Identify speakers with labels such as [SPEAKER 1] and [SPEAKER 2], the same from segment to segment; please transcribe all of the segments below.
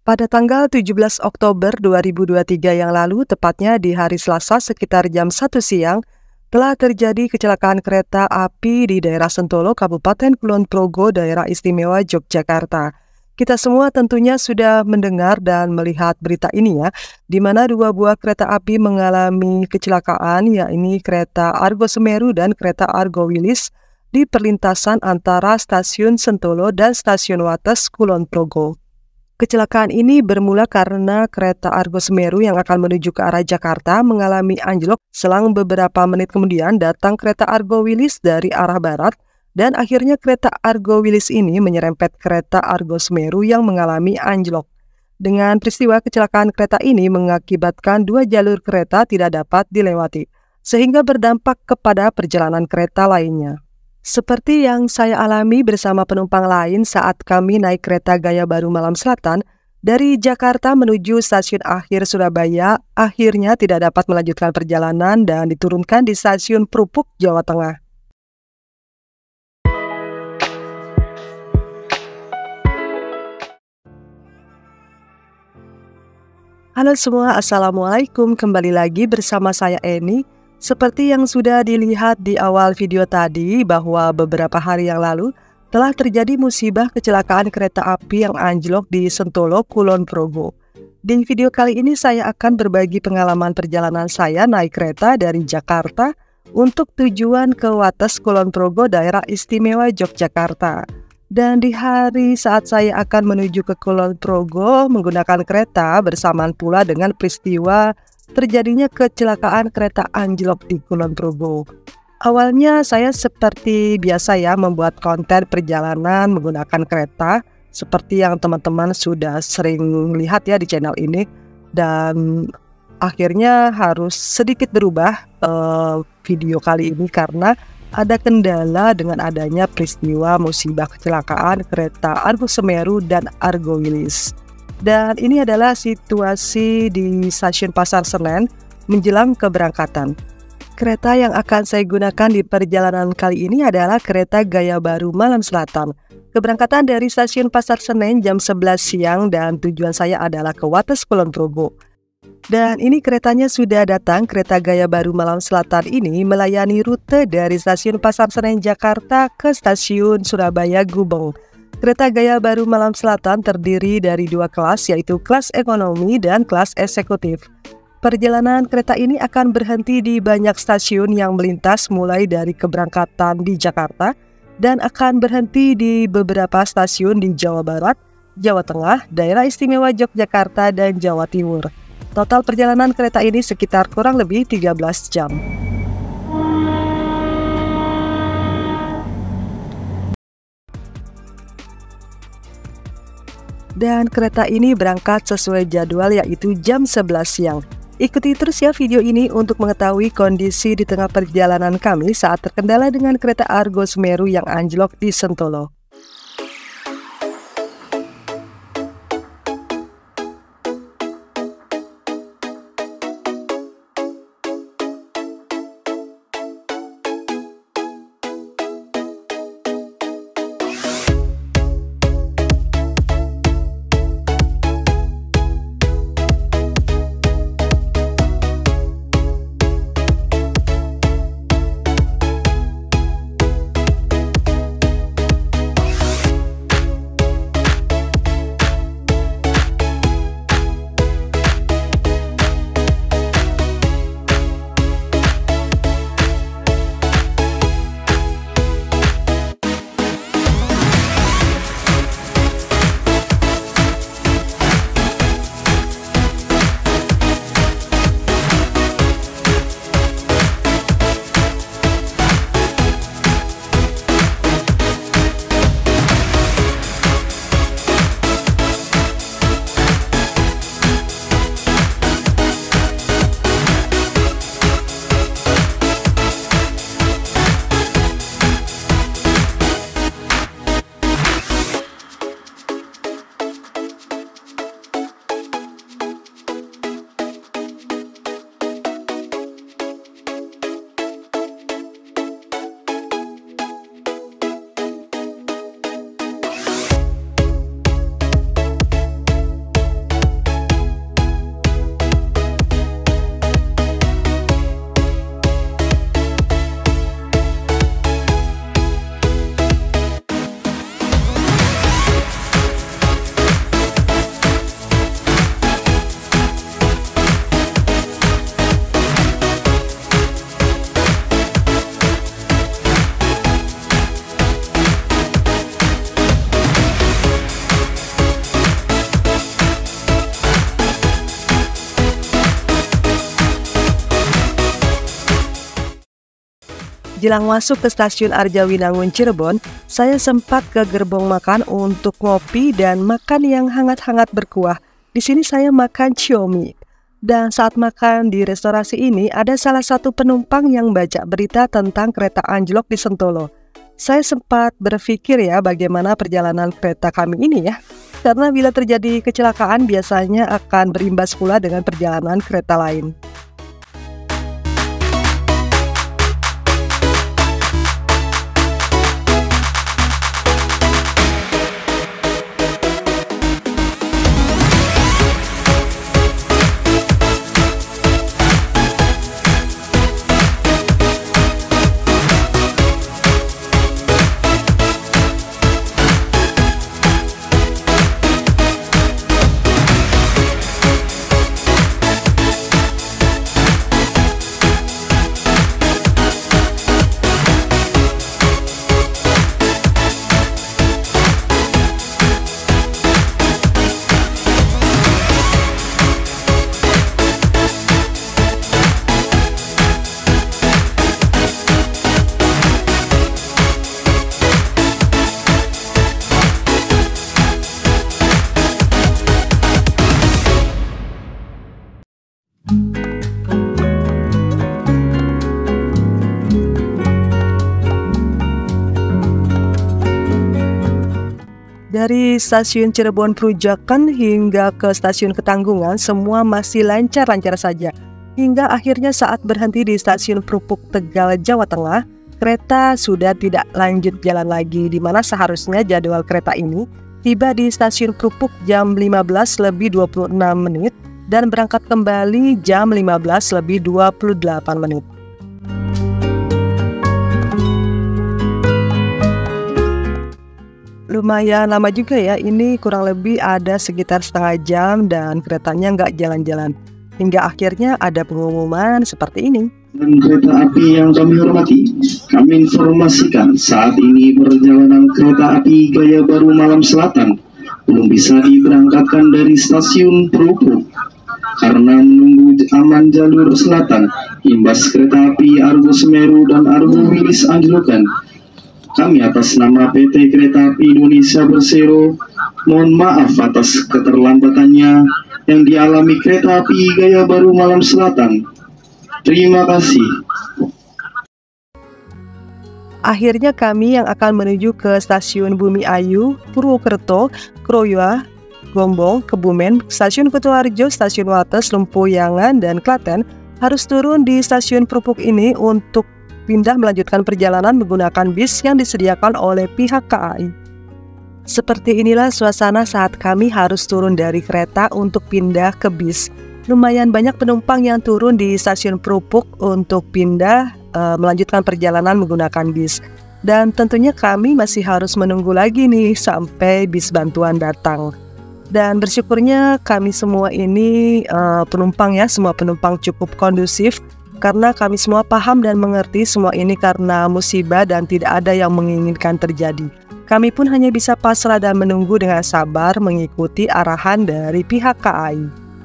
[SPEAKER 1] Pada tanggal 17 Oktober 2023 yang lalu, tepatnya di hari Selasa sekitar jam 1 siang, telah terjadi kecelakaan kereta api di daerah Sentolo, Kabupaten Kulon Progo, Daerah Istimewa Yogyakarta. Kita semua tentunya sudah mendengar dan melihat berita ini ya, di mana dua buah kereta api mengalami kecelakaan, yakni kereta Argo Semeru dan kereta Argo Wilis di perlintasan antara stasiun Sentolo dan stasiun Wates Kulon Progo. Kecelakaan ini bermula karena kereta Argo Semeru yang akan menuju ke arah Jakarta mengalami anjlok. Selang beberapa menit kemudian datang kereta Argo Wilis dari arah barat dan akhirnya kereta Argo Wilis ini menyerempet kereta Argo Semeru yang mengalami anjlok. Dengan peristiwa kecelakaan kereta ini mengakibatkan dua jalur kereta tidak dapat dilewati, sehingga berdampak kepada perjalanan kereta lainnya. Seperti yang saya alami bersama penumpang lain saat kami naik kereta Gaya Baru Malam Selatan dari Jakarta menuju stasiun akhir Surabaya, akhirnya tidak dapat melanjutkan perjalanan dan diturunkan di stasiun Prupuk, Jawa Tengah. Halo semua, Assalamualaikum, kembali lagi bersama saya Eni. Seperti yang sudah dilihat di awal video tadi, bahwa beberapa hari yang lalu telah terjadi musibah kecelakaan kereta api yang anjlok di Sentolo, Kulon Progo. Di video kali ini saya akan berbagi pengalaman perjalanan saya naik kereta dari Jakarta untuk tujuan ke Wates Kulon Progo, Daerah Istimewa Yogyakarta. Dan di hari saat saya akan menuju ke Kulon Progo menggunakan kereta bersamaan pula dengan peristiwa terjadinya kecelakaan kereta anjlok di Kulon Progo. Awalnya saya seperti biasa ya membuat konten perjalanan menggunakan kereta seperti yang teman-teman sudah sering lihat ya di channel ini, dan akhirnya harus sedikit berubah video kali ini karena ada kendala dengan adanya peristiwa musibah kecelakaan kereta Argo Semeru dan Argo Wilis. Dan ini adalah situasi di stasiun Pasar Senen menjelang keberangkatan. Kereta yang akan saya gunakan di perjalanan kali ini adalah kereta Gaya Baru Malam Selatan. Keberangkatan dari stasiun Pasar Senen jam 11 siang dan tujuan saya adalah ke Wates Kulon Progo. Dan ini keretanya sudah datang. Kereta Gaya Baru Malam Selatan ini melayani rute dari stasiun Pasar Senen Jakarta ke stasiun Surabaya Gubeng. Kereta Gaya Baru Malam Selatan terdiri dari dua kelas, yaitu kelas ekonomi dan kelas eksekutif. Perjalanan kereta ini akan berhenti di banyak stasiun yang melintas mulai dari keberangkatan di Jakarta dan akan berhenti di beberapa stasiun di Jawa Barat, Jawa Tengah, Daerah Istimewa Yogyakarta, dan Jawa Timur. Total perjalanan kereta ini sekitar kurang lebih 13 jam. Dan kereta ini berangkat sesuai jadwal, yaitu jam 11 siang. Ikuti terus ya video ini untuk mengetahui kondisi di tengah perjalanan kami saat terkendala dengan kereta Argo Semeru yang anjlok di Sentolo. Jelang masuk ke stasiun Arjawinangun Cirebon, saya sempat ke gerbong makan untuk ngopi dan makan yang hangat-hangat berkuah. Di sini saya makan ciomi. Dan saat makan di restorasi ini, ada salah satu penumpang yang baca berita tentang kereta anjlok di Sentolo. Saya sempat berpikir ya bagaimana perjalanan kereta kami ini ya. Karena bila terjadi kecelakaan biasanya akan berimbas pula dengan perjalanan kereta lain. Dari stasiun Cirebon Prujakan hingga ke stasiun Ketanggungan semua masih lancar-lancar saja. Hingga akhirnya saat berhenti di stasiun Prupuk Tegal, Jawa Tengah, kereta sudah tidak lanjut jalan lagi, di mana seharusnya jadwal kereta ini tiba di stasiun Prupuk jam 15:26 dan berangkat kembali jam 15:28. Lumayan lama juga ya, ini kurang lebih ada sekitar setengah jam dan keretanya nggak jalan-jalan. Hingga akhirnya ada pengumuman seperti ini.
[SPEAKER 2] Dan kereta api yang kami hormati, kami informasikan saat ini perjalanan kereta api Gaya Baru Malam Selatan belum bisa diberangkatkan dari stasiun Prupuk karena menunggu aman jalur selatan imbas kereta api Argo Semeru dan Argo Wilis anjlokan. Kami atas nama PT Kereta Api Indonesia Persero mohon maaf atas keterlambatannya yang dialami kereta api Gaya Baru Malam Selatan. Terima kasih.
[SPEAKER 1] Akhirnya kami yang akan menuju ke stasiun Bumi Ayu, Purwokerto, Kroya, Gombong, Kebumen, stasiun Kutoarjo, stasiun Wates, Lempuyangan, dan Klaten harus turun di stasiun Prupuk ini untuk pindah melanjutkan perjalanan menggunakan bis yang disediakan oleh pihak KAI. Seperti inilah suasana saat kami harus turun dari kereta untuk pindah ke bis. Lumayan banyak penumpang yang turun di stasiun Prupuk untuk pindah melanjutkan perjalanan menggunakan bis. Dan tentunya kami masih harus menunggu lagi nih sampai bis bantuan datang. Dan bersyukurnya kami semua ini penumpang ya, semua penumpang cukup kondusif. Karena kami semua paham dan mengerti semua ini karena musibah dan tidak ada yang menginginkan terjadi. Kami pun hanya bisa pasrah dan menunggu dengan sabar mengikuti arahan dari pihak KAI.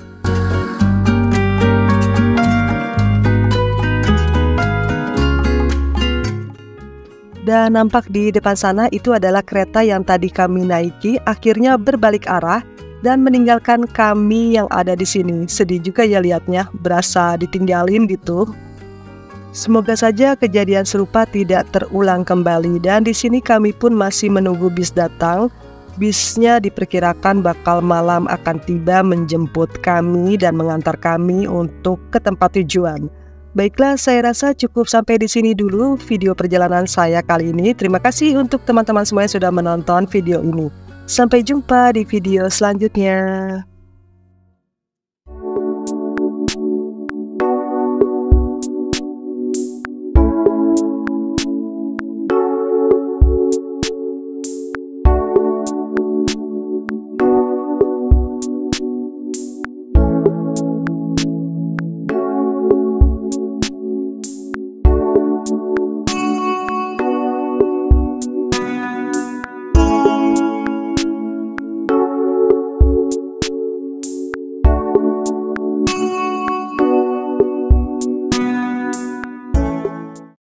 [SPEAKER 1] Dan nampak di depan sana itu adalah kereta yang tadi kami naiki akhirnya berbalik arah dan meninggalkan kami yang ada di sini. Sedih juga ya lihatnya, berasa ditinggalin gitu. Semoga saja kejadian serupa tidak terulang kembali. Dan di sini kami pun masih menunggu bis datang. Bisnya diperkirakan bakal malam akan tiba menjemput kami dan mengantar kami untuk ke tempat tujuan. Baiklah, saya rasa cukup sampai di sini dulu video perjalanan saya kali ini. Terima kasih untuk teman-teman semua yang sudah menonton video ini. Sampai jumpa di video selanjutnya.